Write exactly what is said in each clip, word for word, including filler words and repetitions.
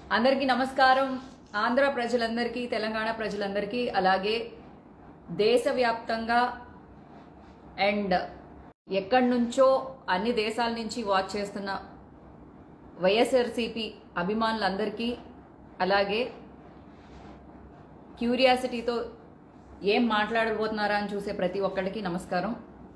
అందరికీ నమస్కారం. ఆంధ్ర ప్రజలందరికీ, తెలంగాణ ప్రజలందరికీ, అలాగే దేశవ్యాప్తంగా అండ్ ఎక్కడి నుంచో అన్ని దేశాల నుంచి వాచ్ చేస్తున్న వైఎస్ఆర్సీపీ అభిమానులందరికీ, అలాగే క్యూరియాసిటీతో ఏం మాట్లాడబోతున్నారా అని చూసే ప్రతి ఒక్కరికి నమస్కారం.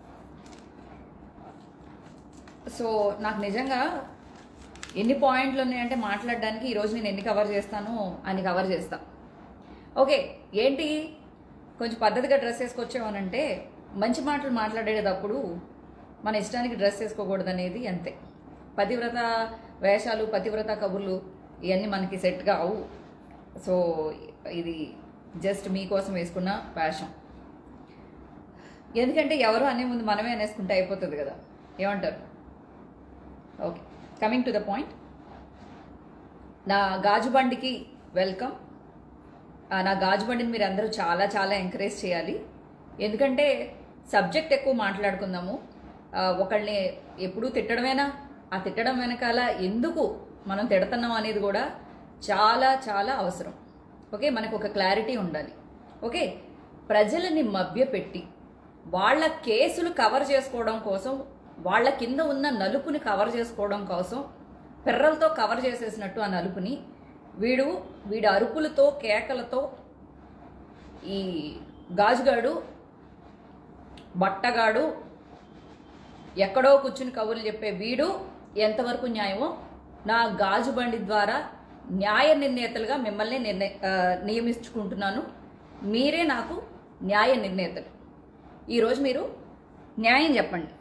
సో నాకు నిజంగా ఎన్ని పాయింట్లు ఉన్నాయంటే మాట్లాడడానికి ఈరోజు నేను ఎన్ని కవర్ చేస్తానో అని కవర్ చేస్తా. ఓకే, ఏంటి కొంచెం పద్ధతిగా డ్రెస్ వేసుకొచ్చామనంటే మంచి మాటలు మాట్లాడేటప్పుడు మన ఇష్టానికి డ్రెస్ వేసుకోకూడదు అనేది అంతే. పతివ్రత వేషాలు, పతివ్రత కబుర్లు ఇవన్నీ మనకి సెట్ కావు. సో ఇది జస్ట్ మీకోసం వేసుకున్న ఫ్యాషన్. ఎందుకంటే ఎవరు అనే ముందు మనమే అనేసుకుంటే అయిపోతుంది కదా, ఏమంటారు? Okay, coming to the point. నా గాజు బండికి వెల్కమ్. నా గాజు బండిని మీరు అందరూ చాలా చాలా ఎంకరేజ్ చేయాలి. ఎందుకంటే సబ్జెక్ట్ ఎక్కువ మాట్లాడుకుందాము. ఒకళ్ళని ఎప్పుడూ తిట్టడమేనా, ఆ తిట్టడం వెనకాల ఎందుకు మనం తిడుతున్నాం అనేది కూడా చాలా చాలా అవసరం. ఓకే, మనకు ఒక క్లారిటీ ఉండాలి. ఓకే, ప్రజలని మభ్యపెట్టి వాళ్ళ కేసులు కవర్ చేసుకోవడం కోసం, వాళ్ళ కింద ఉన్న నలుపుని కవర్ చేసుకోవడం కోసం పెర్రలతో కవర్ చేసేసినట్టు ఆ నలుపుని వీడు వీడి అరుపులతో, కేకలతో ఈ గాజుగాడు, బట్టగాడు, ఎక్కడో కూర్చుని కబుర్లు చెప్పే వీడు ఎంతవరకు న్యాయమో నా గాజు బండి ద్వారా న్యాయ నిర్ణేతలుగా మిమ్మల్ని నిర్ణయ నియమించుకుంటున్నాను. మీరే నాకు న్యాయ నిర్ణేతలు. ఈరోజు మీరు న్యాయం చెప్పండి.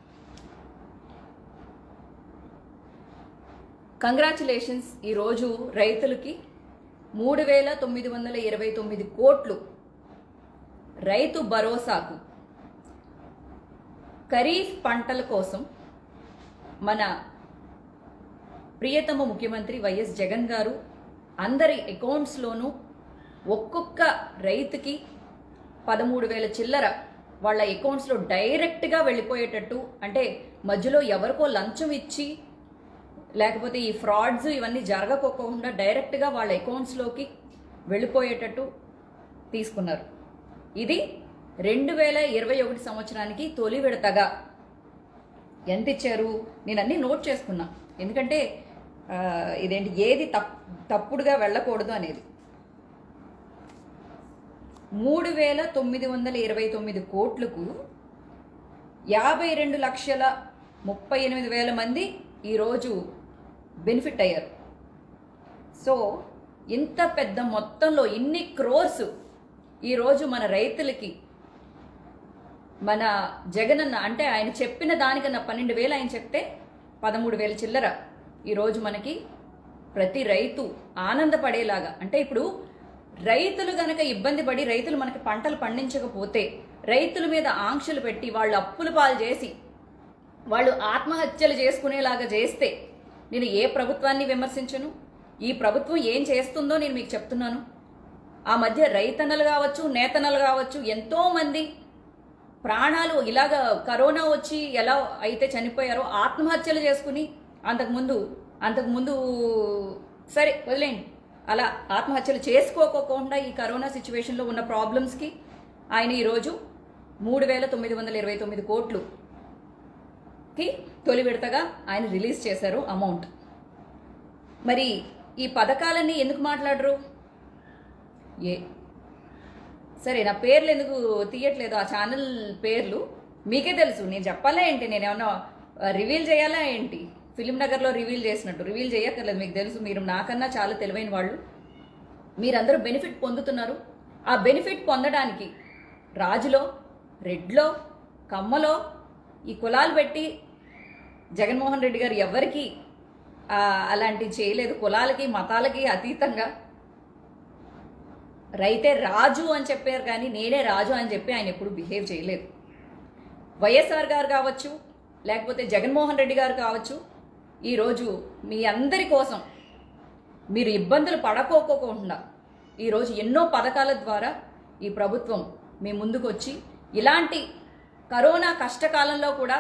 కంగ్రాచులేషన్స్. ఈరోజు రైతులకి మూడు వేల తొమ్మిది వందల ఇరవై తొమ్మిది కోట్లు రైతు భరోసాకు, ఖరీఫ్ పంటల కోసం మన ప్రియతమ ముఖ్యమంత్రి వైఎస్ జగన్ గారు అందరి అకౌంట్స్లోనూ ఒక్కొక్క రైతుకి పదమూడు వేల చిల్లర వాళ్ళ అకౌంట్స్లో డైరెక్ట్గా వెళ్ళిపోయేటట్టు, అంటే మధ్యలో ఎవరికో లంచం ఇచ్చి లేకపోతే ఈ ఫ్రాడ్స్ ఇవన్నీ జరగకోకుండా డైరెక్ట్గా వాళ్ళ అకౌంట్స్లోకి వెళ్ళిపోయేటట్టు తీసుకున్నారు. ఇది రెండు వేల ఇరవై ఒకటి సంవత్సరానికి తొలి విడతగా ఎంత ఇచ్చారు నేను అన్నీ నోట్ చేసుకున్నా. ఎందుకంటే ఇదేంటి ఏది తప్ తప్పుడుగా వెళ్ళకూడదు అనేది. మూడు వేల తొమ్మిది వందల ఇరవై తొమ్మిది కోట్లకు యాభై రెండు లక్షల ముప్పై ఎనిమిది వేల మంది ఈరోజు బెనిఫిట్ అయ్యారు. సో ఇంత పెద్ద మొత్తంలో ఇన్ని క్రోర్స్ ఈరోజు మన రైతులకి మన జగనన్న, అంటే ఆయన చెప్పిన దానికన్నా పన్నెండు వేలు ఆయన చెప్తే పదమూడు వేల చిల్లర ఈరోజు మనకి ప్రతి రైతు ఆనందపడేలాగా, అంటే ఇప్పుడు రైతులు గనక ఇబ్బంది పడి రైతులు మనకి పంటలు పండించకపోతే రైతుల మీద ఆంక్షలు పెట్టి వాళ్ళు అప్పుల పాలు చేసి వాళ్ళు ఆత్మహత్యలు చేసుకునేలాగా చేస్తే నేను ఏ ప్రభుత్వాన్ని విమర్శించను. ఈ ప్రభుత్వం ఏం చేస్తుందో నేను మీకు చెప్తున్నాను. ఆ మధ్య రైతన్నలు కావచ్చు, నేతన్నలు కావచ్చు, ఎంతోమంది ప్రాణాలు ఇలాగ కరోనా వచ్చి ఎలా అయితే చనిపోయారో ఆత్మహత్యలు చేసుకుని, అంతకుముందు అంతకుముందు సరే వదిలేండి, అలా ఆత్మహత్యలు చేసుకోకోకుండా ఈ కరోనా సిచ్యువేషన్లో ఉన్న ప్రాబ్లమ్స్కి ఆయన ఈరోజు మూడు వేల తొమ్మిది వందల ఇరవై తొమ్మిది కోట్లు కి తొలి విడతగా ఆయన రిలీజ్ చేశారు అమౌంట్. మరి ఈ పథకాలన్నీ ఎందుకు మాట్లాడరు? ఏ సరే, నా పేర్లు ఎందుకు తీయట్లేదు, ఆ ఛానల్ పేర్లు మీకే తెలుసు. నేను చెప్పాలా ఏంటి, నేను ఏమన్నా రివీల్ చేయాలా ఏంటి? ఫిలిం నగర్లో రివీల్ చేసినట్టు రివీల్ చేయక్కర్లేదు. మీకు తెలుసు, మీరు నాకన్నా చాలా తెలివైన వాళ్ళు. మీరందరూ బెనిఫిట్ పొందుతున్నారు. ఆ బెనిఫిట్ పొందడానికి రాజులో, రెడ్లో, కమ్మలో ఈ కులాలు పెట్టి జగన్మోహన్ రెడ్డి గారు ఎవరికి అలాంటివి చేయలేదు. కులాలకి మతాలకి అతీతంగా రైతే రాజు అని చెప్పారు, కానీ నేనే రాజు అని చెప్పి ఆయన ఎప్పుడు బిహేవ్ చేయలేదు. వైఎస్ఆర్ గారు కావచ్చు, లేకపోతే జగన్మోహన్ రెడ్డి గారు కావచ్చు, ఈరోజు మీ అందరి కోసం మీరు ఇబ్బందులు పడకోకోకుండా ఈరోజు ఎన్నో పథకాల ద్వారా ఈ ప్రభుత్వం మీ ముందుకు వచ్చి ఇలాంటి కరోనా కష్టకాలంలో కూడా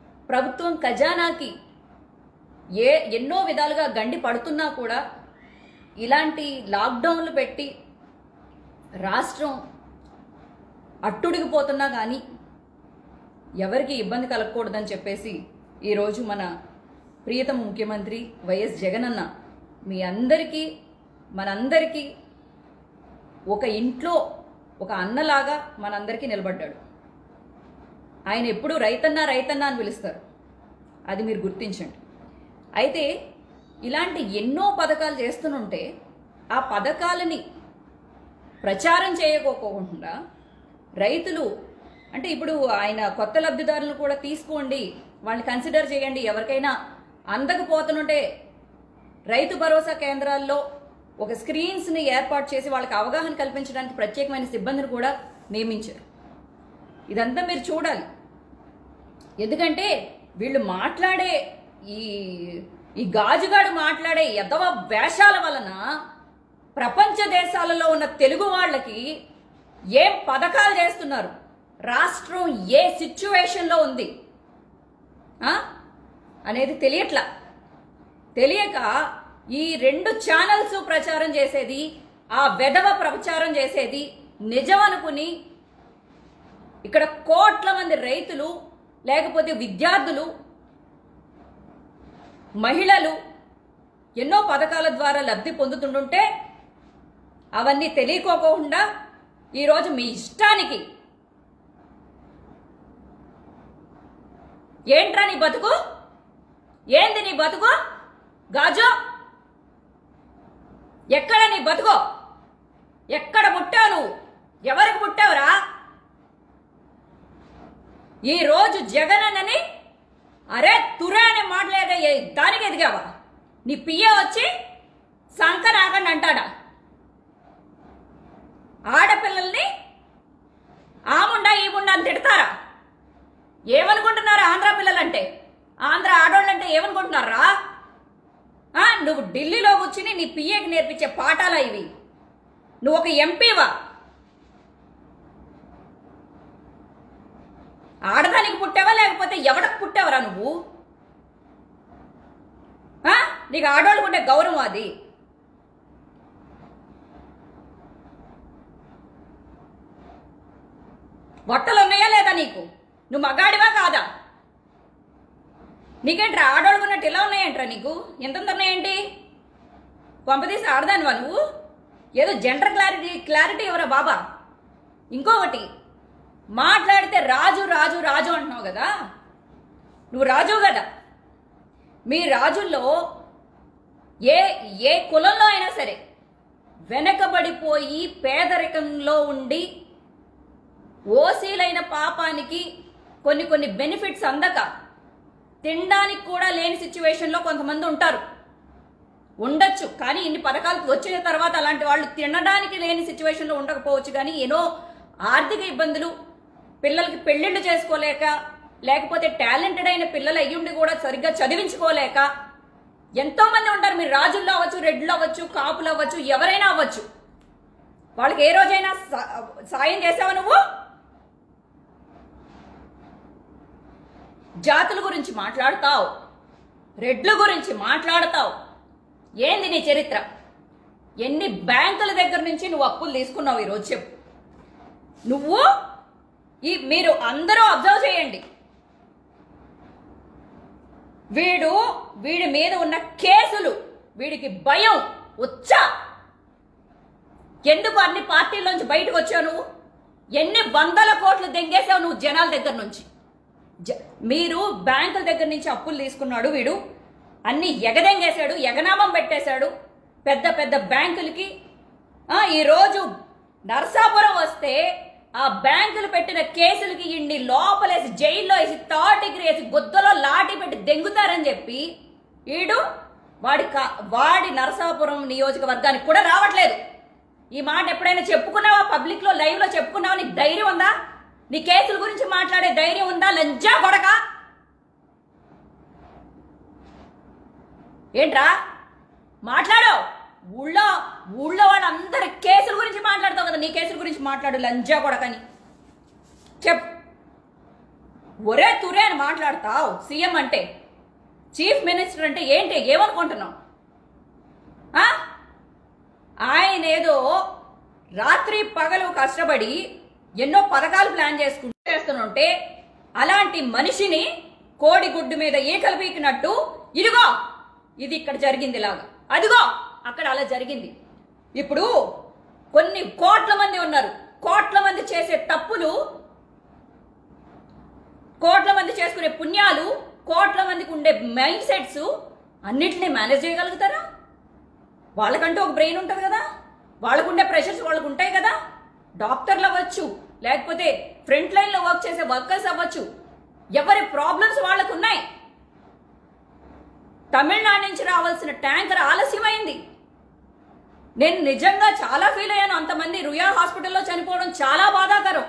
ప్రభుత్వం ఖజానాకి ఏ ఎన్నో విధాలుగా గండి పడుతున్నా కూడా ఇలాంటి లాక్డౌన్లు పెట్టి రాష్ట్రం అట్టుడిగిపోతున్నా కానీ ఎవరికి ఇబ్బంది కలగకూడదని చెప్పేసి ఈరోజు మన ప్రియతమ ముఖ్యమంత్రి వైఎస్ జగనన్న మీ అందరికీ మనందరికీ ఒక ఇంట్లో ఒక అన్నలాగా మనందరికీ నిలబడ్డాడు. ఆయన ఎప్పుడూ రైతన్న రైతన్న అని పిలుస్తారు, అది మీరు గుర్తించండి. అయితే ఇలాంటి ఎన్నో పథకాలు చేస్తుంటే ఆ పథకాలని ప్రచారం చేయకోకుండా రైతులు అంటే ఇప్పుడు ఆయన కొత్త లబ్ధిదారులను కూడా తీసుకోండి, వాళ్ళని కన్సిడర్ చేయండి, ఎవరికైనా అందకపోతుంటే రైతు భరోసా కేంద్రాల్లో ఒక స్క్రీన్స్ని ఏర్పాటు చేసి వాళ్ళకి అవగాహన కల్పించడానికి ప్రత్యేకమైన సిబ్బందిని కూడా నియమించారు. ఇదంతా మీరు చూడాలి. ఎందుకంటే వీళ్ళు మాట్లాడే ఈ ఈ గాజుగాడు మాట్లాడే ఎదవ వేషాల వలన ప్రపంచ దేశాలలో ఉన్న తెలుగు వాళ్ళకి ఏం పథకాలు చేస్తున్నారు, రాష్ట్రం ఏ సిచ్యువేషన్లో ఉంది అనేది తెలియట్లా. తెలియక ఈ రెండు ఛానల్స్ ప్రచారం చేసేది, ఆ వెధవ ప్రచారం చేసేది నిజం అనుకుని ఇక్కడ కోట్ల మంది రైతులు లేకపోతే విద్యార్థులు మహిళలు ఎన్నో పథకాల ద్వారా లబ్ధి పొందుతుంటుంటే అవన్నీ తెలియకోకుండా ఈరోజు మీ ఇష్టానికి ఏంట్రా నీ బతుకు, ఏంది నీ బతుకు గాజు, ఎక్కడ నీ బతుకో, ఎక్కడ పుట్టావు నువ్వు, ఎవరికి పుట్టావురా? ఈరోజు జగనన్నని అరే తురే అని మాట్లాడే దానికి ఎదిగావా? నీ పియ్య వచ్చి సంకనాగండి అంటాడా? ఆడపిల్లల్ని ఆముండా ఈ ముండా అని తిడతారా? ఏమనుకుంటున్నారా ఆంధ్ర పిల్లలంటే, ఆంధ్ర ఆడోళ్ళంటే ఏమనుకుంటున్నారా? నువ్వు ఢిల్లీలో కూర్చుని నీ పిఏకి నేర్పించే పాఠాలా ఇవి? నువ్వు ఒక ఎంపీవా? ఆడదానికి పుట్టావా లేకపోతే ఎవడకు పుట్టావరా నువ్వు? నీకు ఆడవాళ్ళకు ఉండే గౌరవం అది. బట్టలు ఉన్నాయా లేదా నీకు? నువ్వు మగాడివా కాదా? నీకేంట్రా ఆడవాళ్ళకు ఉన్నట్టు ఎలా ఉన్నాయంట్రా నీకు? ఎంత ఉన్నాయేంటి? పంపదీసి ఆడదానివా నువ్వు? ఏదో జెండర్ క్లారిటీ క్లారిటీ ఎవరా బాబా? ఇంకొకటి మాట్లాడితే రాజు రాజు రాజు అంటున్నావు కదా, నువ్వు రాజు కదా. మీ రాజుల్లో ఏ ఏ కులంలో అయినా సరే వెనకబడిపోయి పేదరికంలో ఉండి ఓసీలైన పాపానికి కొన్ని కొన్ని బెనిఫిట్స్ అందక తినడానికి కూడా లేని సిచ్యువేషన్లో కొంతమంది ఉంటారు, ఉండొచ్చు. కానీ ఇన్ని పథకాలు వచ్చిన తర్వాత అలాంటి వాళ్ళు తినడానికి లేని సిచ్యువేషన్లో ఉండకపోవచ్చు. కానీ ఎన్నో ఆర్థిక ఇబ్బందులు, పిల్లలకి పెళ్లిళ్ళు చేసుకోలేక, లేకపోతే టాలెంటెడ్ అయిన పిల్లలు అయ్యుండి కూడా సరిగ్గా చదివించుకోలేక ఎంతో మంది ఉంటారు. మీరు రాజుల్లో అవ్వచ్చు, రెడ్లు అవ్వచ్చు, కాపులు అవ్వచ్చు, ఎవరైనా అవ్వచ్చు. వాళ్ళకి ఏ రోజైనా సాయం చేసావా నువ్వు? జాతుల గురించి మాట్లాడతావు, రెడ్ల గురించి మాట్లాడతావు. ఏంది నీ చరిత్ర? ఎన్ని బ్యాంకుల దగ్గర నుంచి నువ్వు అప్పులు తీసుకున్నావు ఈరోజు చెప్పు. నువ్వు ఈ మీరు అందరూ అబ్జర్వ్ చేయండి. వీడు వీడి మీద ఉన్న కేసులు, వీడికి భయం వచ్చా? ఎందుకు అన్ని పార్టీల్లోంచి బయటకు వచ్చావు నువ్వు? ఎన్ని వందల కోట్లు దెంగేసావు నువ్వు జనాల దగ్గర నుంచి? మీరు బ్యాంకుల దగ్గర నుంచి అప్పులు తీసుకున్నాడు వీడు, అన్ని ఎగదెంగేశాడు, ఎగనామం పెట్టేశాడు పెద్ద పెద్ద బ్యాంకులకి. ఈరోజు నరసాపురం వస్తే ఆ బ్యాంకులు పెట్టిన కేసులకి ఇన్ని లోపలేసి జైల్లో వేసి థర్డ్ డిగ్రీ వేసి గొద్దలో లాఠీ పెట్టి దెంగుతారని చెప్పి వీడు వాడి వాడి నరసాపురం నియోజకవర్గానికి కూడా రావట్లేదు. ఈ మాట ఎప్పుడైనా చెప్పుకున్నావా? పబ్లిక్ లో లైవ్ లో చెప్పుకున్నావా? నీకు ధైర్యం ఉందా? నీ కేసుల గురించి మాట్లాడే ధైర్యం ఉందా? లంజా కొడక ఏంట్రా మాట్లాడు. ఊళ్ళో ఊళ్ళో వాళ్ళందరి కేసుల గురించి మాట్లాడతావు కదా, నీ కేసుల గురించి మాట్లాడు లంజా కొడకని చెప్. ఒరే తురే అని మాట్లాడతావు. సీఎం అంటే, చీఫ్ మినిస్టర్ అంటే ఏంటి? ఏమనుకుంటున్నావు? ఆయన ఏదో రాత్రి పగలు కష్టపడి ఎన్నో పథకాలు ప్లాన్ చేసుకుంటూ చేస్తుంటే అలాంటి మనిషిని కోడిగుడ్డు మీద ఈకలు పీకినట్టు ఇదిగో ఇది ఇక్కడ జరిగింది లాగా, అదిగో అక్కడ అలా జరిగింది. ఇప్పుడు కొన్ని కోట్ల మంది ఉన్నారు, కోట్ల మంది చేసే తప్పులు, కోట్ల మంది చేసుకునే పుణ్యాలు, కోట్ల మందికి ఉండే మైండ్ సెట్స్ అన్నిటినీ మేనేజ్ చేయగలుగుతారా? వాళ్ళకంటూ ఒక బ్రెయిన్ ఉంటుంది కదా, వాళ్ళకుండే ప్రెషర్స్ వాళ్ళకు ఉంటాయి కదా. డాక్టర్లు అవ్వచ్చు, లేకపోతే ఫ్రంట్ లైన్లో వర్క్ చేసే వర్కర్స్ అవ్వచ్చు, ఎవరి ప్రాబ్లమ్స్ వాళ్ళకు ఉన్నాయి. తమిళనాడు నుంచి రావాల్సిన ట్యాంకర్ ఆలస్యమైంది. నేను నిజంగా చాలా ఫీల్ అయ్యాను. అంతమంది రుయా హాస్పిటల్లో చనిపోవడం చాలా బాధాకరం.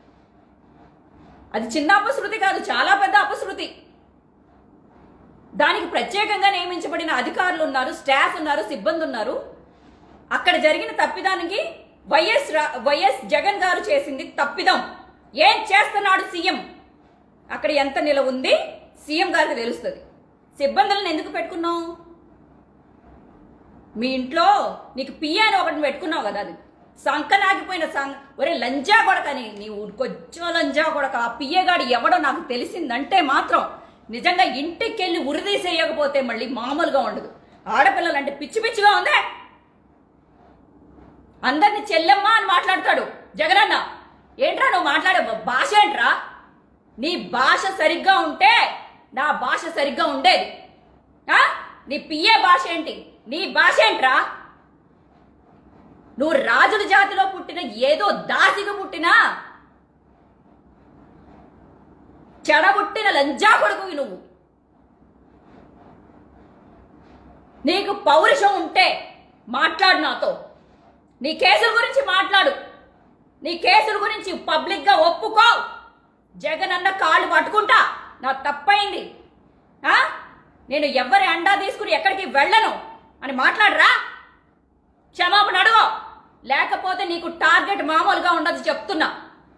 అది చిన్న అపశృతి కాదు, చాలా పెద్ద అపశృతి. దానికి ప్రత్యేకంగా నియమించబడిన అధికారులు ఉన్నారు, స్టాఫ్ ఉన్నారు, సిబ్బంది ఉన్నారు. అక్కడ జరిగిన తప్పిదానికి వైఎస్ వైఎస్ జగన్ గారు చేసింది తప్పిదం. ఏం చేస్తున్నాడు సీఎం, అక్కడ ఎంత నిలవ ఉంది సీఎం గారికి తెలుస్తుంది. సిబ్బందులను ఎందుకు పెట్టుకున్నావు? మీ ఇంట్లో నీకు పిఏ అని ఒకటి పెట్టుకున్నావు కదా, అది సంకనాగిపోయిన సం ఒరే లంజా కొడకని, నీవు కొంచెం లంజా కొడక. ఆ పిఏ గాడు ఎవడో నాకు తెలిసిందంటే మాత్రం నిజంగా ఇంటికి వెళ్ళి ఉరిదీసేయకపోతే మళ్ళీ మామూలుగా ఉండదు. ఆడపిల్లలు అంటే పిచ్చి పిచ్చిగా ఉందే. అందరిని చెల్లెమ్మ అని మాట్లాడతాడు జగనన్న. ఏంట్రా నువ్వు మాట్లాడే భాష ఏంట్రా? నీ భాష సరిగ్గా ఉంటే నా భాష సరిగ్గా ఉండేది. నీ పిఏ భాష ఏంటి, నీ భాష ఏంట్రా? నువ్వు రాజుల జాతిలో పుట్టిన ఏదో దాసిగా పుట్టినా చెడబుట్టిన లంజా కొడుకువి నువ్వు. నీకు పౌరుషం ఉంటే మాట్లాడు నాతో, నీ కేసుల గురించి మాట్లాడు, నీ కేసుల గురించి పబ్లిక్ గా ఒప్పుకో. జగన్ అన్న కాళ్ళు పట్టుకుంటా, నా తప్పైంది, నేను ఎవరి అండా తీసుకుని ఎక్కడికి వెళ్ళను అని మాట్లాడరా, క్షమాపణ అడుగు. లేకపోతే నీకు టార్గెట్ మామూలుగా ఉండదు చెప్తున్నా.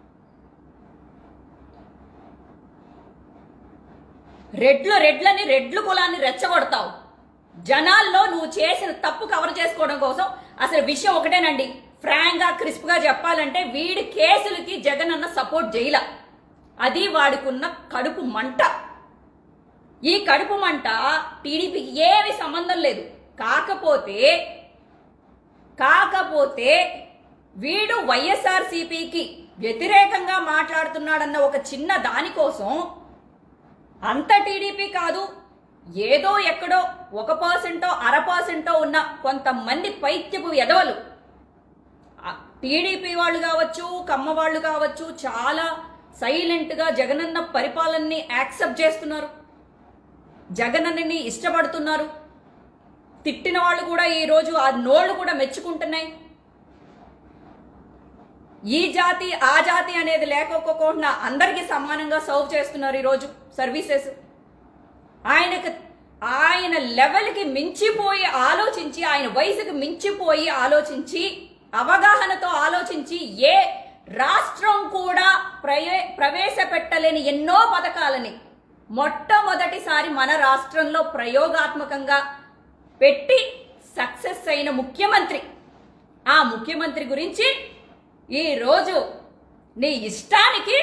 రెడ్లు రెడ్లని రెడ్లు కులాన్ని రెచ్చగొడతావు. జనాల్లో నువ్వు చేసిన తప్పు కవర్ చేసుకోవడం కోసం అసలు విషయం ఒకటేనండి, ఫ్రాంక్ గా క్రిస్ప్ గా చెప్పాలంటే వీడి కేసులకి జగన్ అన్న సపోర్ట్ చేయల. అది వాడికున్న కడుపు మంట. ఈ కడుపు మంట టీడీపీకి ఏమి సంబంధం లేదు. కాకపోతే కాకపోతే వీడు వైఎస్ఆర్సీపీకి వ్యతిరేకంగా మాట్లాడుతున్నాడన్న ఒక చిన్న దానికోసం అంత టీడీపీ కాదు, ఏదో ఎక్కడో ఒక పర్సెంటో అర పర్సెంటో ఉన్న కొంతమంది పైత్యపు ఎదవలు, టీడీపీ వాళ్ళు కావచ్చు, కమ్మ వాళ్ళు కావచ్చు, చాలా సైలెంట్గా జగనన్న పరిపాలనని యాక్సెప్ట్ చేస్తున్నారు, జగనన్నని ఇష్టపడుతున్నారు. తిట్టిన వాళ్ళు కూడా ఈరోజు ఆ నోళ్లు కూడా మెచ్చుకుంటున్నాయి. ఈ జాతి ఆ జాతి అనేది లేకపోకుండా అందరికీ సమానంగా సర్వ్ చేస్తున్నారు ఈరోజు సర్వీసెస్. ఆయనకు ఆయన లెవెల్కి మించిపోయి ఆలోచించి, ఆయన వయసుకు మించిపోయి ఆలోచించి, అవగాహనతో ఆలోచించి ఏ రాష్ట్రం కూడా ప్రవే ప్రవేశపెట్టలేని ఎన్నో పథకాలని మొట్టమొదటిసారి మన రాష్ట్రంలో ప్రయోగాత్మకంగా పెట్టి సక్సెస్ అయిన ముఖ్యమంత్రి. ఆ ముఖ్యమంత్రి గురించి ఈరోజు నీ ఇష్టానికి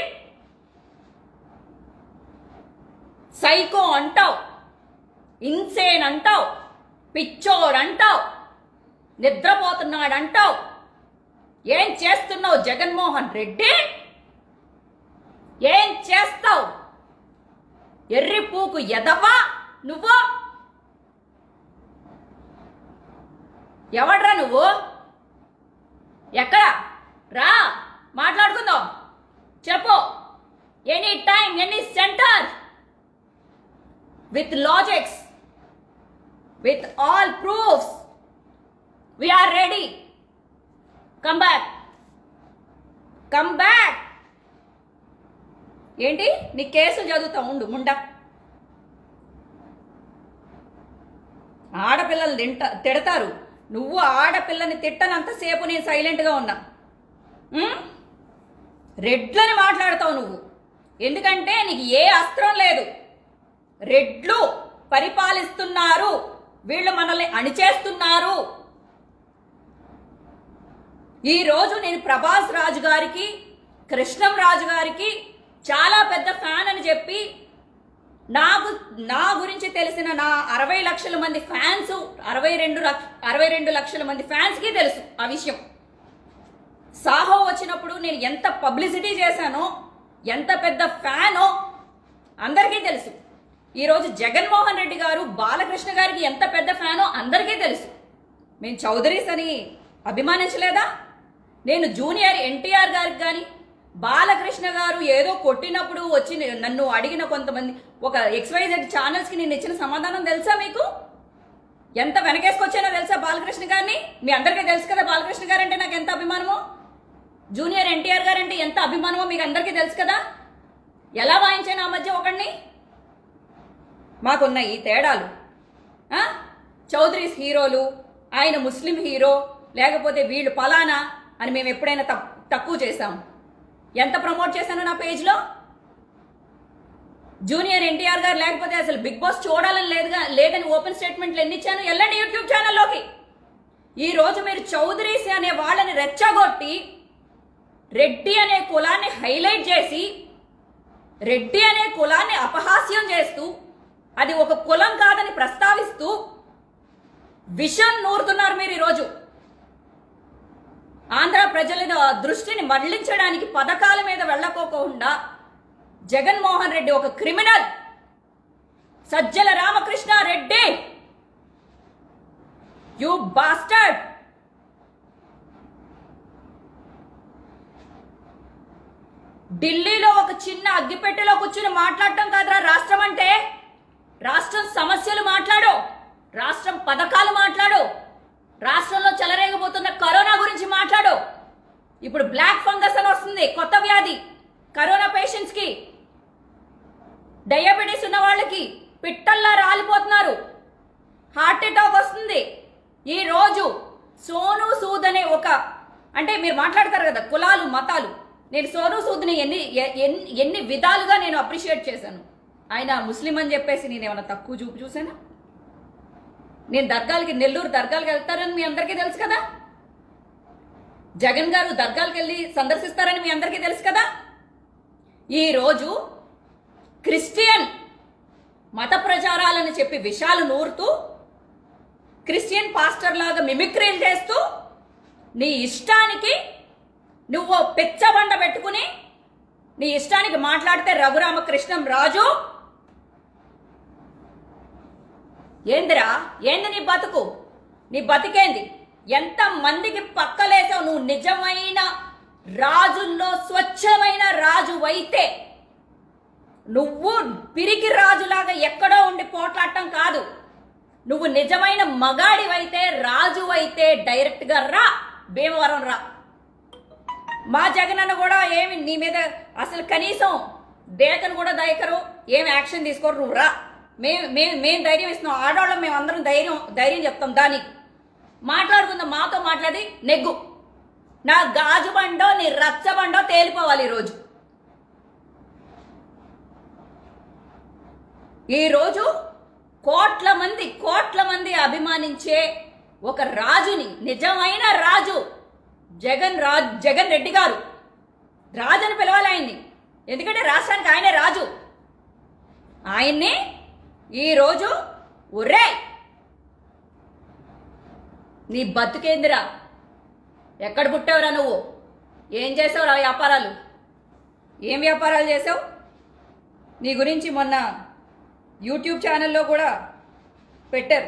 సైకో అంటావు, ఇన్సేన్ అంటావు, పిచ్చోడ్ అంటావు, నిద్రపోతున్నాడంటావు. ఏం చేస్తున్నావు జగన్మోహన్ రెడ్డి? ఏం చేస్తావు? ఎర్రిపూకు ఎదవా నువ్వు? ఎవడ్రా నువ్వు? ఎక్కడ రా మాట్లాడుకుందాం, చెప్పు. Any time, any centre, with logics, with all proofs, we are ready. Come back, come back. ఏంటి నీ కేసులు చదువుతా ఉండు ముండా. ఆడపిల్లలు తింట తిడతారు, నువ్వు ఆడపిల్లని తిట్టనంతసేపు నేను సైలెంట్గా ఉన్నా. రెడ్లని మాట్లాడతావు నువ్వు, ఎందుకంటే నీకు ఏ అస్త్రం లేదు. రెడ్లు పరిపాలిస్తున్నారు, వీళ్ళు మనల్ని అణిచేస్తున్నారు, ఈ రోజు నేను ప్రభాస్ రాజు గారికి, కృష్ణం రాజు గారికి చాలా పెద్ద ఫ్యాన్ అని చెప్పి నాకు నా గురించి తెలిసిన నా అరవై లక్షల మంది ఫ్యాన్స్, అరవై రెండు లక్ష అరవై రెండు లక్షల మంది ఫ్యాన్స్కి తెలుసు ఆ విషయం. సాహో వచ్చినప్పుడు నేను ఎంత పబ్లిసిటీ చేశానో, ఎంత పెద్ద ఫ్యానో అందరికీ తెలుసు. ఈరోజు జగన్మోహన్ రెడ్డి గారు బాలకృష్ణ గారికి ఎంత పెద్ద ఫ్యానో అందరికీ తెలుసు. మేము చౌదరీస్ అని అభిమానించలేదా? నేను జూనియర్ ఎన్టీఆర్ గారికి కానీ, బాలకృష్ణ గారు ఏదో కొట్టినప్పుడు వచ్చి నన్ను అడిగిన కొంతమంది ఒక ఎక్స్వైజెడ్ ఛానల్స్కి నేను ఇచ్చిన సమాధానం తెలుసా మీకు? ఎంత వెనకేసుకొచ్చానో తెలుసా బాలకృష్ణ గారిని? మీ అందరికీ తెలుసు కదా బాలకృష్ణ గారు అంటే నాకు ఎంత అభిమానమో, జూనియర్ ఎన్టీఆర్ గారు అంటే ఎంత అభిమానమో మీకు అందరికీ తెలుసు కదా. ఎలా వాయించాను ఆ మధ్య ఒకడిని? మాకున్న ఈ తేడాలు. చౌదరీస్ హీరోలు, ఆయన ముస్లిం హీరో, లేకపోతే వీళ్ళు పలానా అని మేము ఎప్పుడైనా తక్కువ చేశాము? ఎంత ప్రమోట్ చేశాను నా పేజ్లో? జూనియర్ ఎన్టీఆర్ గారు లేకపోతే అసలు బిగ్ బాస్ చూడాలని లేదుగా లేదని ఓపెన్ స్టేట్మెంట్లు ఎన్ని ఇచ్చాను? వెళ్ళండి యూట్యూబ్ ఛానల్లోకి. ఈ రోజు మీరు చౌదరీస్ అనే వాళ్ళని రెచ్చగొట్టి రెడ్డి అనే కులాన్ని హైలైట్ చేసి, రెడ్డి అనే కులాన్ని అపహాస్యం చేస్తూ, అది ఒక కులం కాదని ప్రస్తావిస్తూ విషం నూరుతున్నారు మీరు. ఈరోజు ఆంధ్ర ప్రజల దృష్టిని మళ్లించడానికి పథకాల మీద వెళ్ళకోకుండా జగన్మోహన్ రెడ్డి ఒక criminal. Sajjala Ramakrishna Reddy, you bastard. ఢిల్లీలో ఒక చిన్న అగ్గిపెట్టెలో కూర్చుని మాట్లాడటం కాదురా రాష్ట్రం అంటే. రాష్ట్రం సమస్యలు మాట్లాడు, రాష్ట్రం పథకాలు మాట్లాడు, రాష్ట్రంలో చెలరేగబోతున్న కరోనా గురించి మాట్లాడు. ఇప్పుడు బ్లాక్ ఫంగస్ అని వస్తుంది, కొత్త వ్యాధి. కరోనా పేషెంట్స్ కి, డయాబెటీస్ ఉన్న వాళ్ళకి పిట్టల్లా రాలిపోతున్నారు, హార్ట్ అటాక్ వస్తుంది. ఈ రోజు సోను సూద్ అనే ఒక, అంటే మీరు మాట్లాడతారు కదా కులాలు మతాలు, నేను సోను సూద్ని ఎన్ని ఎన్ని విధాలుగా నేను అప్రిషియేట్ చేశాను. ఆయన ముస్లిం అని చెప్పేసి నేను ఏమైనా తక్కువ చూపు చూసానా? నేను దర్గాలకి, నెల్లూరు దర్గాలకి వెళ్తారని మీ అందరికీ తెలుసు కదా. జగన్ గారు దర్గాలకు వెళ్ళి సందర్శిస్తారని మీ అందరికీ తెలుసు కదా. ఈరోజు క్రిస్టియన్ మత ప్రచారాలని చెప్పి విషయాలు నూరుతూ, క్రిస్టియన్ పాస్టర్ లాగా మిమిక్రీలు చేస్తూ, నీ ఇష్టానికి నువ్వు పెచ్చబండ పెట్టుకుని నీ ఇష్టానికి మాట్లాడితే రఘురామకృష్ణం రాజు ఏందిరా? ఏంది నీ బతుకు? నీ బతికేంది? ఎంత మందికి పక్కలేసావు? నువ్వు నిజమైన రాజుల్లో స్వచ్ఛమైన రాజు అయితే, నువ్వు పిరికి రాజులాగా ఎక్కడో ఉండి పోట్లాడటం కాదు. నువ్వు నిజమైన మగాడివైతే, రాజు అయితే డైరెక్ట్ గా రా, భీమవరం రా. మా జగనన్న కూడా ఏమి నీ మీద అసలు కనీసం దేకను కూడా దయకరు, ఏమి యాక్షన్ తీసుకోరు. నువ్వు రా, మేము మేము మేము ధైర్యం ఇస్తున్నాం. ఆడవాళ్ళం మేము అందరం ధైర్యం ధైర్యం చెప్తాం. దానికి మాట్లాడుకుందాం, మాతో మాట్లాడి నెగ్గు. నా గాజు బండో నీ రచ్చ బండో తేలిపోవాలి ఈరోజు. ఈరోజు కోట్ల మంది కోట్ల మంది అభిమానించే ఒక రాజుని, నిజమైన రాజు జగన్ రాజ్ జగన్ రెడ్డి గారు. రాజు అని పిలవాలి ఆయన్ని, ఎందుకంటే రాష్ట్రానికి ఆయనే రాజు. ఆయన్ని ఈరోజు ఒరే నీ బతుకేందిరా? ఎక్కడ పుట్టావురా నువ్వు? ఏం చేసావు రా వ్యాపారాలు? ఏం వ్యాపారాలు చేసావు? నీ గురించి మొన్న యూట్యూబ్ ఛానల్లో కూడా పెట్టారు.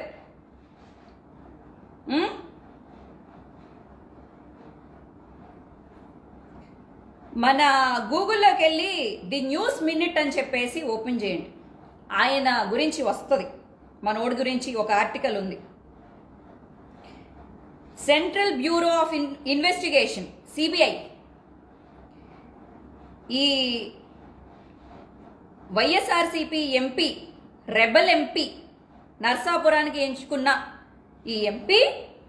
మన గూగుల్లోకి వెళ్ళి ది న్యూస్ మినిట్ అని చెప్పేసి ఓపెన్ చేయండి. ఆయన గురించి వస్తుంది, మనోడి గురించి ఒక ఆర్టికల్ ఉంది. Central bureau of investigation CBI ఈ వైఎస్ఆర్సిపి ఎంపీ, రెబల్ ఎంపీ, నర్సాపురానికి ఎంచుకున్న ఈ MP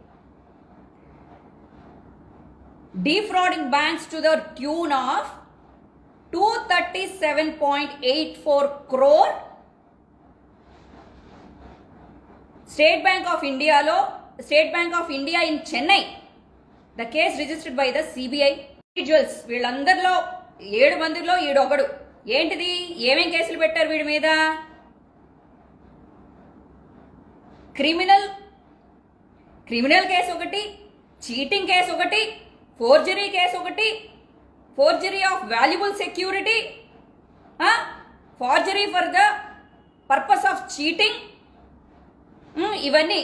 defrauding banks to the tune of two hundred thirty-seven point eight four crore. State Bank of ఇండియాలో, State Bank of India in Chennai the case registered by the CBI individuals. వీళ్ళందరిలో ఏడు మందిలో ఈడొకడు. ఏంటిది? ఏమేం కేసులు పెట్టారు వీడి మీద? క్రిమినల్ క్రిమినల్ కేసు ఒకటి, చీటింగ్ కేసు ఒకటి, ఫోర్జరీ కేసు ఒకటి, forgery of valuable security, forgery for the purpose of cheating, ఇవన్నీ.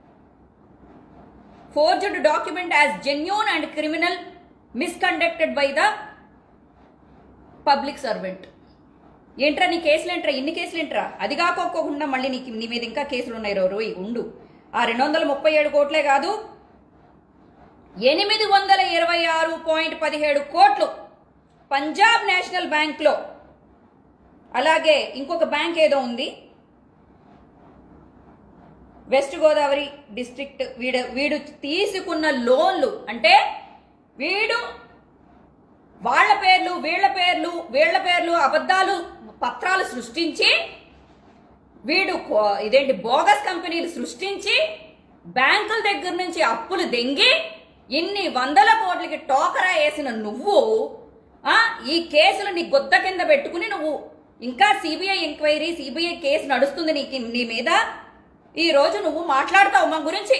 Forged document as genuine and criminal misconducted by the public servant. ఏంట్రా నీ కేసులు ఏంట్రా? ఇన్ని కేసులు ఏంట్రా? అది కాకోకుండా మళ్ళీ నీకు నీ మీద ఇంకా కేసులు ఉన్నాయి. రోయ్ ఉండు. ఆ రెండు వందల ముప్పై ఏడు కోట్లే కాదు, ఎనిమిది వందల ఇరవై ఆరు పాయింట్ పదిహేడు కోట్లు పంజాబ్ నేషనల్ బ్యాంక్లో, అలాగే ఇంకొక బ్యాంక్ ఏదో ఉంది వెస్ట్ గోదావరి డిస్ట్రిక్ట్, వీడు వీడు తీసుకున్న లోన్లు అంటే వీడు వాళ్ళ పేర్లు వీళ్ళ పేర్లు వీళ్ళ పేర్లు అబద్ధాలు పత్రాలు సృష్టించి, వీడు ఇదేంటి బోగస్ కంపెనీలు సృష్టించి బ్యాంకుల దగ్గర నుంచి అప్పులు దెంగి ఇన్ని వందల కోట్లకి టోకరా వేసిన నువ్వు ఈ కేసులు నీ గొద్ద కింద పెట్టుకుని నువ్వు ఇంకా సిబిఐ ఎంక్వైరీ సిబిఐ కేసు నడుస్తుంది నీకు నీ మీద. ఈ రోజు నువ్వు మాట్లాడతావు మా గురించి.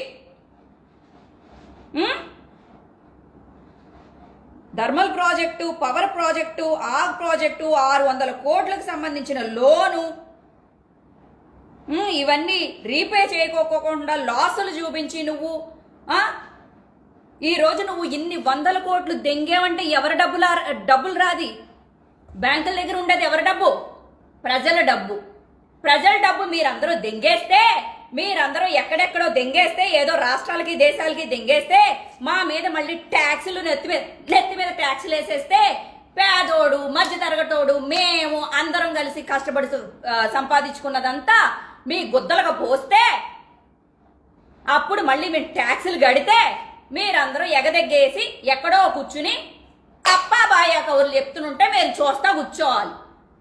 థర్మల్ ప్రాజెక్టు, పవర్ ప్రాజెక్టు, ఆగ్ ప్రాజెక్టు, ఆరు వందల కోట్లకు సంబంధించిన లోను, ఇవన్నీ రీపే చేయకోకుండా లాసులు చూపించి నువ్వు ఈ రోజు నువ్వు ఇన్ని వందల కోట్లు దెంగేవంటే ఎవరి డబ్బుల డబ్బులు రాది? బ్యాంకుల దగ్గర ఉండేది ఎవరి డబ్బు? ప్రజల డబ్బు. ప్రజల డబ్బు మీరందరూ దెంగేస్తే, మీరందరూ ఎక్కడెక్కడో దెంగేస్తే, ఏదో రాష్ట్రాలకి దేశాలకి దెంగేస్తే, మా మీద మళ్ళీ ట్యాక్సులు నెత్తి మీద నెత్తి మీద ట్యాక్సులు వేసేస్తే, పేదోడు మధ్య తరగటోడు మేము అందరం కలిసి కష్టపడి సంపాదించుకున్నదంతా మీ గుద్దలకు పోస్తే, అప్పుడు మళ్ళీ మేము ట్యాక్సులు గడితే మీరందరూ ఎగదెగ్గేసి ఎక్కడో కూర్చుని అప్పా బాయా కౌరులు చెప్తుంటే మేము చూస్తా కూర్చోవాలి.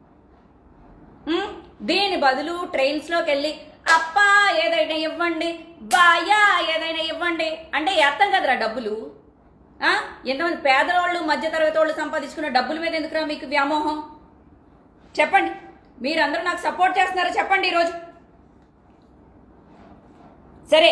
దీని బదులు ట్రైన్స్లోకి వెళ్ళి అప్పా ఏదైనా ఇవ్వండి, బాయా ఏదైనా ఇవ్వండి అంటే అర్థం కదరా డబ్బులు. ఎంతమంది పేదవాళ్ళు మధ్య తరగతి వాళ్ళు సంపాదించుకున్న డబ్బుల మీద ఎందుకురా మీకు వ్యామోహం? చెప్పండి. మీరందరూ నాకు సపోర్ట్ చేస్తున్నారా చెప్పండి ఈరోజు. సరే,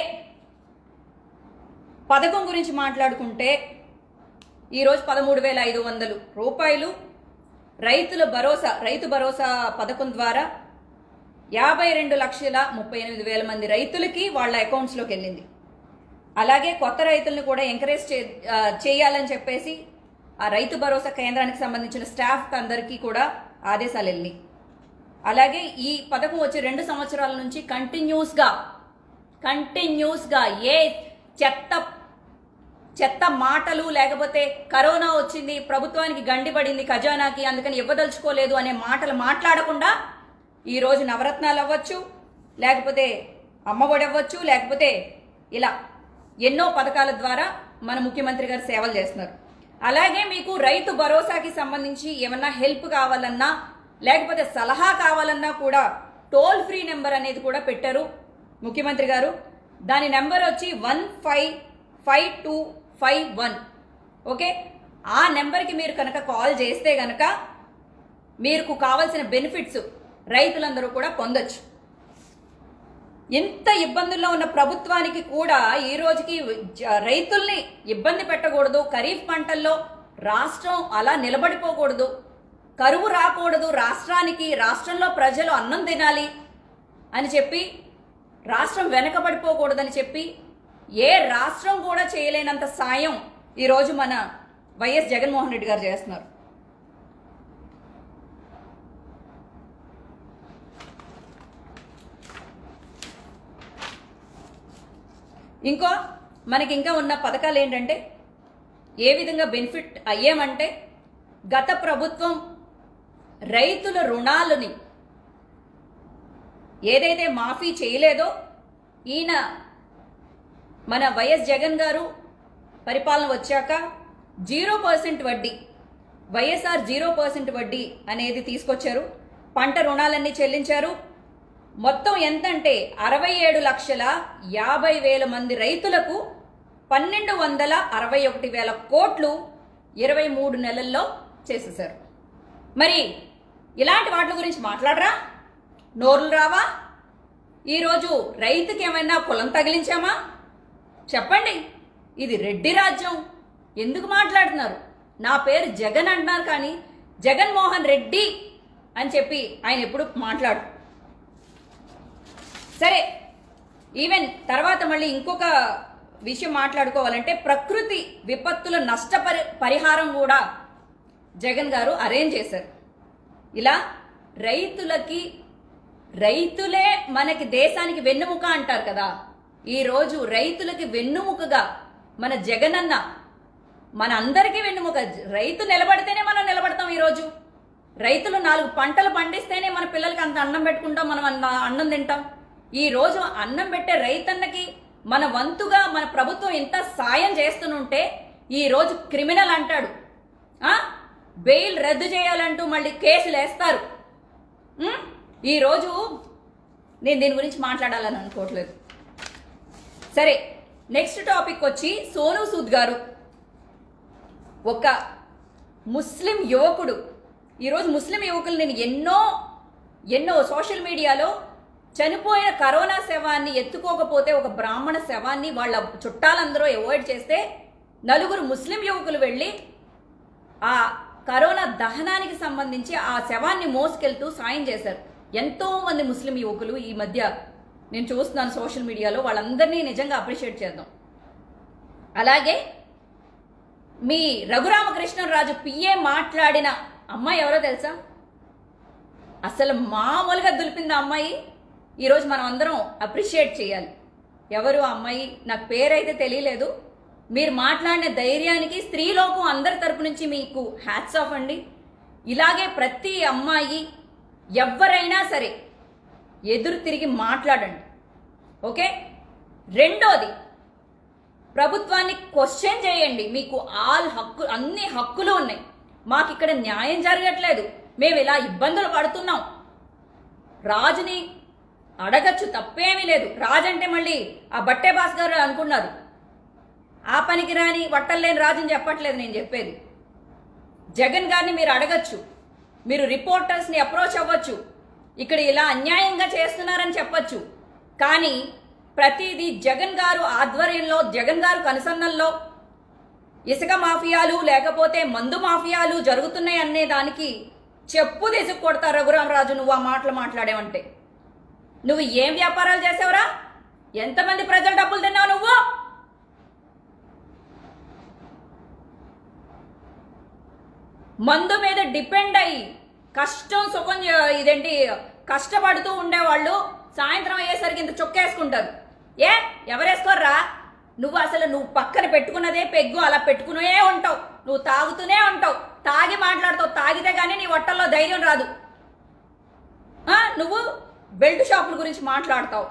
పథకం గురించి మాట్లాడుకుంటే ఈరోజు పదమూడు వేల ఐదు వందలు రూపాయలు రైతుల భరోసా రైతు భరోసా పథకం ద్వారా యాభై రెండు లక్షల ముప్పై ఎనిమిది వేల మంది రైతులకి వాళ్ళ అకౌంట్స్లోకి వెళ్ళింది. అలాగే కొత్త రైతులను కూడా ఎంకరేజ్ చేయాలని చెప్పేసి ఆ రైతు భరోసా కేంద్రానికి సంబంధించిన స్టాఫ్ అందరికీ కూడా ఆదేశాలు వెళ్ళినాయి. అలాగే ఈ పథకం వచ్చి రెండు సంవత్సరాల నుంచి కంటిన్యూస్గా కంటిన్యూస్గా ఏ చెత్త చెత్త మాటలు, లేకపోతే కరోనా వచ్చింది, ప్రభుత్వానికి గండి పడింది ఖజానాకి, అందుకని ఇవ్వదలుచుకోలేదు అనే మాటలు మాట్లాడకుండా ఈరోజు నవరత్నాలు అవ్వచ్చు, లేకపోతే అమ్మఒడి అవ్వచ్చు, లేకపోతే ఇలా ఎన్నో పథకాల ద్వారా మన ముఖ్యమంత్రి గారు సేవలు చేస్తున్నారు. అలాగే మీకు రైతు భరోసాకి సంబంధించి ఏమన్నా హెల్ప్ కావాలన్నా, లేకపోతే సలహా కావాలన్నా కూడా టోల్ ఫ్రీ నెంబర్ అనేది కూడా పెట్టారు ముఖ్యమంత్రి గారు. దాని నెంబర్ వచ్చి one five five two five one. Okay, ఆ నెంబర్కి మీరు కనుక కాల్ చేస్తే కనుక మీకు కావాల్సిన బెనిఫిట్స్ రైతులందరూ కూడా పొందొచ్చు. ఎంత ఇబ్బందుల్లో ఉన్న ప్రభుత్వానికి కూడా ఈ రోజుకి రైతుల్ని ఇబ్బంది పెట్టకూడదు, ఖరీఫ్ పంటల్లో రాష్ట్రం అలా నిలబడిపోకూడదు, కరువు రాకూడదు, రాష్ట్రానికి రాష్ట్రంలో ప్రజలు అన్నం తినాలి అని చెప్పి, రాష్ట్రం వెనకబడిపోకూడదని చెప్పి ఏ రాష్ట్రం కూడా చేయలేనంత సాయం ఈరోజు మన వైఎస్ జగన్మోహన్ రెడ్డి గారు చేస్తున్నారు. ఇంకో మనకి ఇంకా ఉన్న పథకాలు ఏంటంటే ఏ విధంగా బెనిఫిట్ అయ్యామంటే, గత ప్రభుత్వం రైతుల రుణాలని ఏదైతే మాఫీ చేయలేదో, ఈయన మన వైఎస్ జగన్ గారు పరిపాలన వచ్చాక జీరో పర్సెంట్ వడ్డీ, వైఎస్ఆర్ జీరో పర్సెంట్ వడ్డీ అనేది తీసుకొచ్చారు. పంట రుణాలన్నీ చెల్లించారు. మొత్తం ఎంతంటే అరవై ఏడు లక్షల యాభై వేల మంది రైతులకు పన్నెండు వందల అరవై ఒకటి వేల కోట్లు ఇరవై మూడు నెలల్లో చేసేశారు. మరి ఇలాంటి వాటి గురించి మాట్లాడరా? నోరులు రావా? ఈరోజు రైతుకి ఏమైనా కులం తగిలించామా? చెప్పండి. ఇది రెడ్డి రాజ్యం. ఎందుకు మాట్లాడుతున్నారు? నా పేరు జగన్ అంటున్నారు కానీ జగన్మోహన్ రెడ్డి అని చెప్పి ఆయన ఎప్పుడు మాట్లాడు. సరే, ఈవెన్ తర్వాత మళ్ళీ ఇంకొక విషయం మాట్లాడుకోవాలంటే ప్రకృతి విపత్తుల నష్టపరి పరిహారం కూడా జగన్ గారు అరేంజ్ చేశారు. ఇలా రైతులకి, రైతులే మనకి దేశానికి వెన్నుముక అంటారు కదా, ఈరోజు రైతులకి వెన్నుముకగా మన జగనన్న, మన అందరికీ వెన్నుముక. రైతు నిలబడితేనే మనం నిలబడతాం. ఈరోజు రైతులు నాలుగు పంటలు పండిస్తేనే మన పిల్లలకి అంత అన్నం పెట్టుకుంటాం, మనం అన్నం తింటాం. ఈ రోజు అన్నం పెట్టే రైతన్నకి మన వంతుగా మన ప్రభుత్వం ఎంత సాయం చేస్తుంటే ఈ రోజు క్రిమినల్ అంటాడు, బెయిల్ రద్దు చేయాలంటూ మళ్ళీ కేసులు వేస్తారు. ఈరోజు నేను దీని గురించి మాట్లాడాలని అనుకోవట్లేదు. సరే, నెక్స్ట్ టాపిక్ వచ్చి సోనూ సూద్ గారు, ఒక ముస్లిం యువకుడు. ఈరోజు ముస్లిం యువకులు నేను ఎన్నో ఎన్నో సోషల్ మీడియాలో చనిపోయిన కరోనా శవాన్ని ఎత్తుకోకపోతే ఒక బ్రాహ్మణ శవాన్ని వాళ్ళ చుట్టాలందరూ అవాయిడ్ చేస్తే నలుగురు ముస్లిం యువకులు వెళ్ళి ఆ కరోనా దహనానికి సంబంధించి ఆ శవాన్ని మోసుకెళ్తూ సాయం చేశారు. ఎంతో మంది ముస్లిం యువకులు ఈ మధ్య నేను చూస్తున్నాను సోషల్ మీడియాలో, వాళ్ళందరినీ నిజంగా అప్రిషియేట్ చేద్దాం. అలాగే మీ రఘురామకృష్ణరాజు పిఏ మాట్లాడిన అమ్మాయి ఎవరో తెలుసా? అసలు మామూలుగా దులిపింది ఆ అమ్మాయి. ఈరోజు మనం అందరం అప్రిషియేట్ చేయాలి. ఎవరు ఆ అమ్మాయి? నాకు పేరైతే తెలియలేదు. మీరు మాట్లాడిన ధైర్యానికి స్త్రీలోకం అందరి తరపు నుంచి మీకు హ్యాట్స్ ఆఫ్ అండి. ఇలాగే ప్రతి అమ్మాయి ఎవరైనా సరే ఎదురు తిరిగి మాట్లాడండి, ఓకే? రెండోది, ప్రభుత్వాన్ని క్వశ్చన్ చేయండి. మీకు ఆల్ హక్కు, అన్ని హక్కులు ఉన్నాయి. మాకు ఇక్కడ న్యాయం జరగట్లేదు, మేము ఇలా ఇబ్బందులు పడుతున్నాం. రాజుని అడగచ్చు, తప్పేమీ లేదు. రాజు అంటే మళ్ళీ ఆ బట్టే బాస్ గారు అనుకున్నారు. ఆ పనికి రాని వట్టలేని రాజుని చెప్పట్లేదు నేను చెప్పేది. జగన్ గారిని మీరు అడగచ్చు, మీరు రిపోర్టర్స్ని అప్రోచ్ అవ్వచ్చు, ఇక్కడ ఇలా అన్యాయంగా చేస్తున్నారని చెప్పచ్చు. కానీ ప్రతిదీ జగన్ గారు ఆధ్వర్యంలో, జగన్ గారు కనుసన్నల్లో ఇసుక మాఫియాలు లేకపోతే మందు మాఫియాలు జరుగుతున్నాయి అనే దానికి చెప్పు తీసుకు కొడతారు. రఘురామరాజు, నువ్వు ఆ మాటలు మాట్లాడేవంటే నువ్వు ఏం వ్యాపారాలు చేసావురా? ఎంతమంది ప్రజల డబ్బులు తిన్నావు నువ్వు? మందు మీద డిపెండ్ అయ్యి కష్టం సుఖం ఇదేంటి కష్టపడుతూ ఉండేవాళ్ళు సాయంత్రం అయ్యేసరికి ఇంత చొక్కేసుకుంటారు. ఏ ఎవరేసుకోర్రా? నువ్వు అసలు నువ్వు పక్కన పెట్టుకున్నదే పెగ్గు, అలా పెట్టుకునే ఉంటావు. నువ్వు తాగుతూనే ఉంటావు, తాగి మాట్లాడుతావు. తాగితే కానీ నీ వట్టల్లో ధైర్యం రాదు. నువ్వు బెల్ట్ షాపుల గురించి మాట్లాడతావు.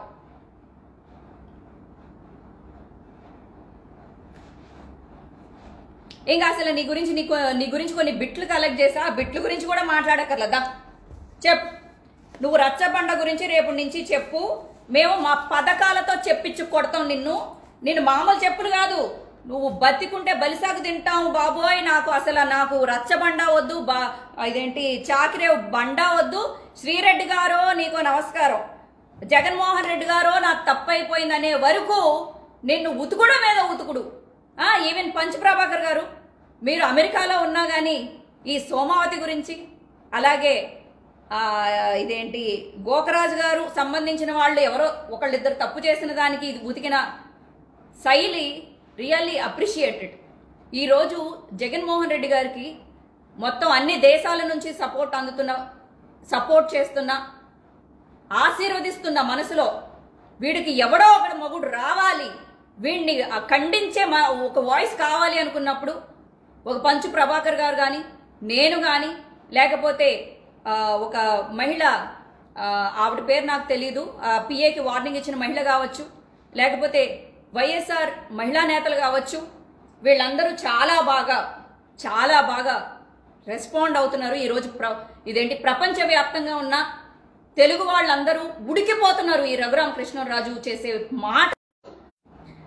ఇంకా అసలు నీ గురించి నీకు నీ గురించి కొన్ని బిట్లు కలెక్ట్ చేసా, ఆ బిట్ల గురించి కూడా మాట్లాడక్కర్లేదా? చెప్పు. నువ్వు రచ్చబండ గురించి రేపు నుంచి చెప్పు. మేము మా పథకాలతో చెప్పించు కొడతాం నిన్ను. నేను మామూలు చెప్పులు కాదు, నువ్వు బతికుంటే బలిసాగు తింటావు బాబోయ్. నాకు అసలు నాకు రచ్చబండ వద్దు, బా ఇదేంటి చాకిరే బండ వద్దు. శ్రీరెడ్డి గారో నీకు నమస్కారం, జగన్మోహన్ రెడ్డి గారో నాకు తప్పైపోయిందనే వరకు నిన్ను ఉతుకుడు మీద ఉతుకుడు. ఈవెన్ పంచప్రభాకర్ గారు, మీరు అమెరికాలో ఉన్నా కానీ ఈ సోమావతి గురించి, అలాగే ఇదేంటి గోకరాజు గారు సంబంధించిన వాళ్ళు ఎవరో ఒకళ్ళిద్దరు తప్పు చేసిన దానికి ఇది ఉతికిన శైలి రియల్లీ అప్రిషియేటెడ్. ఈరోజు జగన్మోహన్ రెడ్డి గారికి మొత్తం అన్ని దేశాల నుంచి సపోర్ట్ అందుతున్న, సపోర్ట్ చేస్తున్న, ఆశీర్వదిస్తున్న మనసులో వీడికి ఎవడో ఒకడు మగుడు రావాలి, వీడిని ఖండించే ఒక వాయిస్ కావాలి అనుకున్నప్పుడు ఒక పంచు ప్రభాకర్ గారు కానీ, నేను కానీ, లేకపోతే ఒక మహిళ, ఆవిడ పేరు నాకు తెలీదు, పిఏకి వార్నింగ్ ఇచ్చిన మహిళ కావచ్చు, లేకపోతే వైఎస్ఆర్ మహిళా నేతలు కావచ్చు, వీళ్ళందరూ చాలా బాగా చాలా బాగా రెస్పాండ్ అవుతున్నారు. ఈరోజు ప్ర ఇదేంటి ప్రపంచవ్యాప్తంగా ఉన్న తెలుగు వాళ్ళందరూ ఉడికిపోతున్నారు ఈ రఘురామకృష్ణరాజు చేసే మాట.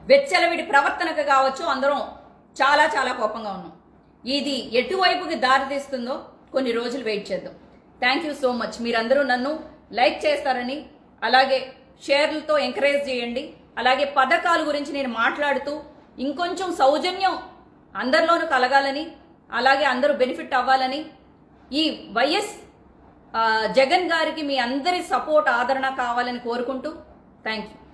వెచ్చలవిడి ప్రవర్తనకు కావచ్చు అందరం చాలా చాలా కోపంగా ఉన్నాం. ఇది ఎటువైపుకి దారితీస్తుందో కొన్ని రోజులు వెయిట్ చేద్దాం. Thank you so much. మీరందరూ నన్ను లైక్ చేస్తారని, అలాగే షేర్లతో ఎంకరేజ్ చేయండి. అలాగే పథకాల గురించి నేను మాట్లాడుతూ ఇంకొంచెం సౌజన్యం అందరిలోనూ కలగాలని, అలాగే అందరూ బెనిఫిట్ అవ్వాలని, ఈ వైఎస్ జగన్ గారికి మీ అందరి సపోర్ట్ ఆదరణ కావాలని కోరుకుంటూ థ్యాంక్ యూ.